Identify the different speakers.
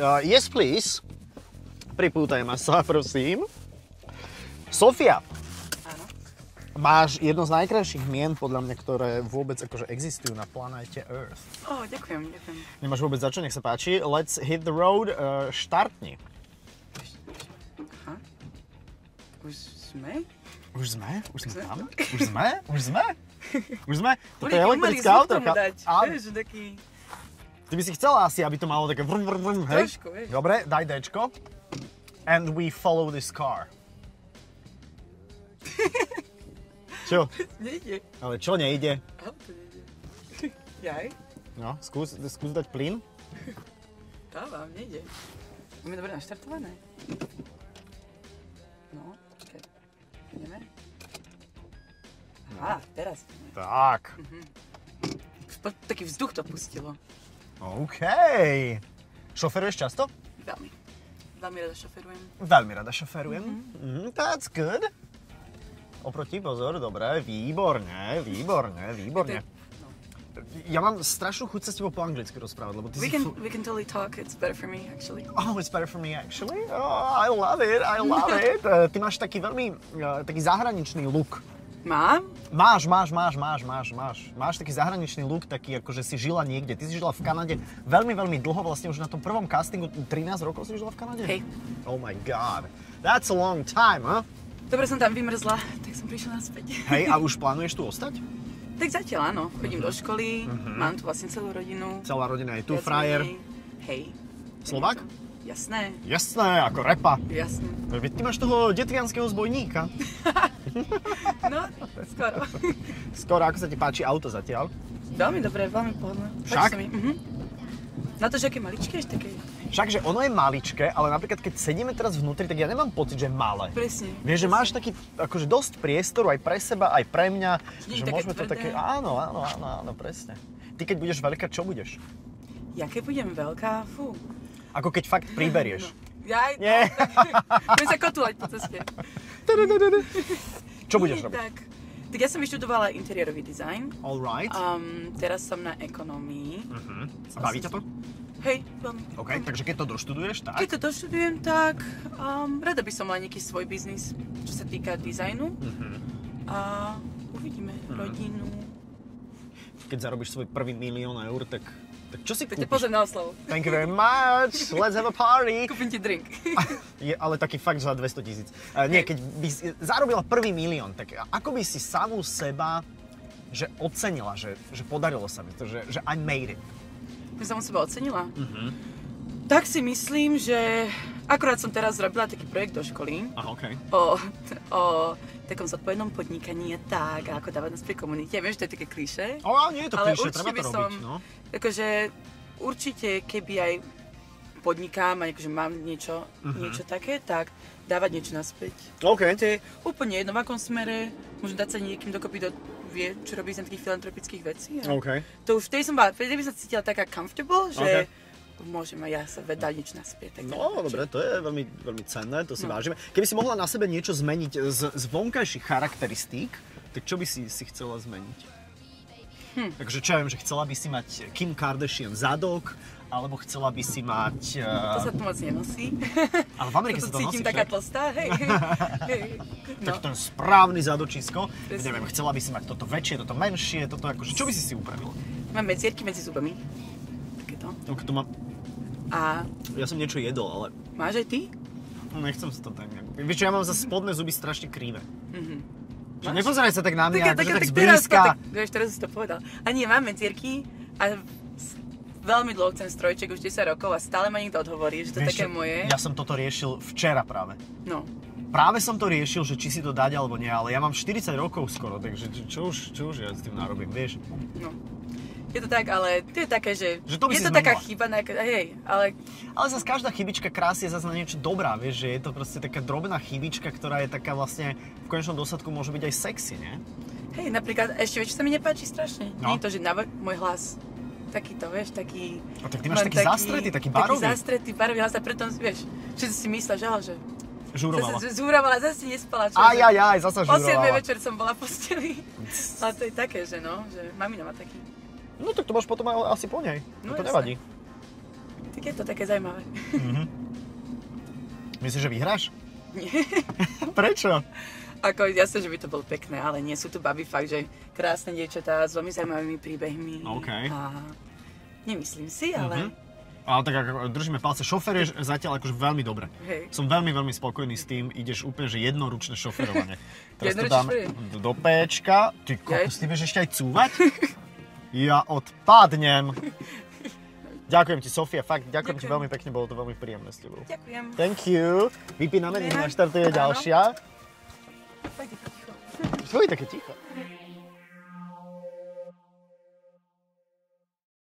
Speaker 1: Yes, please. Pripútajme sa, prosím. Sofia.
Speaker 2: Áno.
Speaker 1: Máš jedno z najkrajších mien, podľa mňa, ktoré vôbec akože existujú na planéte Earth.
Speaker 2: Ďakujem.
Speaker 1: Nemáš vôbec za čo, nech sa páči. Let's hit the road. Štartni.
Speaker 2: Aha. Už sme?
Speaker 1: Už sme tam? Už sme? Toto je
Speaker 2: Umelý
Speaker 1: elektrická
Speaker 2: zvuk
Speaker 1: autorka.
Speaker 2: tomu dať.
Speaker 1: Áno.
Speaker 2: Vieš, taký...
Speaker 1: Ty by si chcela asi, aby to malo také vrum, hej?
Speaker 2: Trošku, vieš.
Speaker 1: Dobre, daj Dčko. And we follow this car. Čo?
Speaker 2: Nejde.
Speaker 1: Ale čo nejde?
Speaker 2: Auto nejde. Jaj?
Speaker 1: No, skús dať plyn.
Speaker 2: Dávam, nejde. Máme dobre naštartované. No, počkaj. Ideme? Aha, teraz.
Speaker 1: Tak.
Speaker 2: Taký vzduch to pustilo.
Speaker 1: OK. Šoferuješ často?
Speaker 2: Veľmi. Veľmi rada šoferujem.
Speaker 1: Veľmi rada šoferujem. That's good. Oproti, pozor, dobre, výborne.
Speaker 2: No.
Speaker 1: Ja mám strašnú chuť sa s tebou po anglicky rozprávať, lebo ty
Speaker 2: We
Speaker 1: si...
Speaker 2: can totally talk. It's better for me, actually.
Speaker 1: Oh, it's better for me actually? Oh, I love it. Ty máš taký veľmi, taký zahraničný look.
Speaker 2: Mám?
Speaker 1: Máš. Máš taký zahraničný look, taký ako, že si žila niekde. Ty si žila v Kanade veľmi dlho, vlastne už na tom prvom castingu 13 rokov si žila v Kanade?
Speaker 2: Hej.
Speaker 1: Oh my god. That's a long time, huh?
Speaker 2: Dobre som tam vymrzla, tak som prišla naspäť.
Speaker 1: Hej, a už plánuješ tu ostať?
Speaker 2: Tak zatiaľ áno, chodím do školy, mám tu vlastne celú rodinu.
Speaker 1: Celá rodina je tu,
Speaker 2: Viac
Speaker 1: frajer.
Speaker 2: menej. Hej.
Speaker 1: Slovák?
Speaker 2: Jasné.
Speaker 1: Jasné, ako repa.
Speaker 2: Jasné.
Speaker 1: Veď ty máš toho detvianskeho zbojníka.
Speaker 2: No, skoro.
Speaker 1: Skoro, ako sa ti páči auto zatiaľ?
Speaker 2: Veľmi dobré, veľmi pohodlné.
Speaker 1: Však?
Speaker 2: Páči sa mi. Na to, že aké maličké, ešte také...
Speaker 1: Všakže ono je maličké, ale napríklad keď sedíme teraz vnútri, tak ja nemám pocit, že je malé.
Speaker 2: Presne.
Speaker 1: Vieš, že máš taký akože dosť priestoru aj pre seba, aj pre mňa.
Speaker 2: Nie je
Speaker 1: Že
Speaker 2: také
Speaker 1: môžeme to
Speaker 2: tvrdé.
Speaker 1: také... Áno, presne. Ty keď budeš veľká, čo budeš?
Speaker 2: Ja keď budem veľká, fú.
Speaker 1: Ako keď fakt priberieš.
Speaker 2: Jaj,
Speaker 1: Nie.
Speaker 2: budem sa kotúľať po ceste.
Speaker 1: Čo budeš
Speaker 2: Nie,
Speaker 1: robiť?
Speaker 2: Tak ja som vyštudovala interiérový dizajn.
Speaker 1: Alright.
Speaker 2: Teraz som na ekonomii.
Speaker 1: A baví ťa to?
Speaker 2: Hej, veľmi.
Speaker 1: OK, takže keď to doštuduješ, tak?
Speaker 2: Keď to doštudujem, tak rada by som mala nejaký svoj biznis, čo sa týka dizajnu. A uvidíme rodinu.
Speaker 1: Keď zarobíš svoj prvý 1 000 000 eur, tak čo si
Speaker 2: Tak te
Speaker 1: kúpiš?
Speaker 2: pozriem na oslavu.
Speaker 1: Thank you very much. Let's have a party.
Speaker 2: Kúpim ti drink.
Speaker 1: Ale taký fakt za 200 000. Nie, keď by si zarobila prvý 1 000 000, tak ako by si samú seba že ocenila, že podarilo sa mi to, že I made it?
Speaker 2: By som seba ocenila? Tak si myslím, že akorát som teraz zrobila taký projekt do školy
Speaker 1: Aha, OK.
Speaker 2: o takom zodpovednom podnikaní a tak, a ako dávať nás pri komunite. Viem, že to je také klišé.
Speaker 1: Nie je to
Speaker 2: Ale
Speaker 1: klišé,
Speaker 2: určite
Speaker 1: treba to
Speaker 2: by som,
Speaker 1: robiť, no.
Speaker 2: akože určite keby aj podnikám a akože mám niečo také, tak dávať niečo naspäť.
Speaker 1: OK.
Speaker 2: To je úplne jedno, v akom smere, môžem dať sa niekým dokopy vie, čo robí z takých filantropických vecí.
Speaker 1: OK.
Speaker 2: To už vtedy by som cítila taká comfortable, že môžem aj ja sa dať niečo naspäť. Tak
Speaker 1: No, dobre, to je veľmi cenné, to si vážime. Keby si mohla na sebe niečo zmeniť z vonkajších charakteristík, tak čo by si chcela zmeniť? Takže čo ja viem, že chcela by si mať Kim Kardashian zadok, alebo chcela by si mať...
Speaker 2: To sa tu moc nenosí.
Speaker 1: Ale v Amerike sa to nosí,
Speaker 2: cítim taká tlstá, hej.
Speaker 1: Tak ten správny zadočisko.
Speaker 2: Presne.
Speaker 1: Neviem, chcela by si mať toto väčšie, toto menšie, toto akože... Čo by si upravila?
Speaker 2: Mám medzierky medzi zubami. Takéto.
Speaker 1: To mám...
Speaker 2: A
Speaker 1: Ja som niečo jedol, ale...
Speaker 2: máš aj ty?
Speaker 1: Nechcem sa to tak nejak... Vieš čo, ja mám za spodné zuby strašne krivé. Že nepozeraj sa tak na mňa, akože tak zblízka.
Speaker 2: Teraz si to povedal. A nie, mám medzierky a veľmi dlho chcem strojček, už 10 rokov a stále ma niekto odhovorí, že to je také moje.
Speaker 1: Ja som toto riešil včera práve.
Speaker 2: No.
Speaker 1: Práve som to riešil, že či si to dať alebo nie, ale ja mám 40 rokov skoro, takže čo už ja s tým narobím, vieš?
Speaker 2: No. Je to tak, ale to je také, že
Speaker 1: to by
Speaker 2: je
Speaker 1: si
Speaker 2: to taká
Speaker 1: zmenila.
Speaker 2: chyba, hej, ale...
Speaker 1: Ale zase každá chybička krásy je zase na niečo dobrá, vieš, že je to proste taká drobná chybička, ktorá je taká vlastne v konečnom dôsledku môže byť aj sexy, nie?
Speaker 2: Hej, napríklad, ešte vieš, čo sa mi nepáči strašne?
Speaker 1: No.
Speaker 2: Nie je to, že môj hlas, takýto, vieš, taký...
Speaker 1: A tak ty máš taký zastretý, taký barový.
Speaker 2: Taký zastretý, barový hlas a preto, vieš, všetci si myslia, že
Speaker 1: Žurovala.
Speaker 2: Zúrovala, zase nespala.
Speaker 1: Aj, zasa
Speaker 2: O 7
Speaker 1: žurovala.
Speaker 2: večer som bola v posteli. Ale to je také, že no, že mamina má taký.
Speaker 1: No tak to máš potom asi po nej.
Speaker 2: No,
Speaker 1: to
Speaker 2: jasné.
Speaker 1: nevadí.
Speaker 2: Ty tak je to také zaujímavé.
Speaker 1: Myslíš, že vyhráš?
Speaker 2: Nie.
Speaker 1: Prečo?
Speaker 2: Ako jasne, že by to bolo pekné, ale nie sú tu baby fakt, že krásne dievčatá s veľmi zaujímavými príbehmi.
Speaker 1: OK.
Speaker 2: A nemyslím si, ale...
Speaker 1: Ale tak ako držíme palce, šofér je zatiaľ akože veľmi dobre.
Speaker 2: Hej.
Speaker 1: Som veľmi, veľmi spokojný s tým, ideš úplne, že jednoručné šoferovanie. Teraz to
Speaker 2: Jednoručné
Speaker 1: dáme
Speaker 2: šoferovanie?
Speaker 1: do Péčka. Ty kokos, ty vieš ešte aj cúvať? Ja odpadnem. Ďakujem ti, Sofia, fakt, ďakujem ti veľmi pekne, bolo to veľmi príjemné s tebou.
Speaker 2: Ďakujem.
Speaker 1: Thank you. Vypíname, nech naštartuje ďalšia.
Speaker 2: Tak je to ticho.
Speaker 1: Čo je také ticho?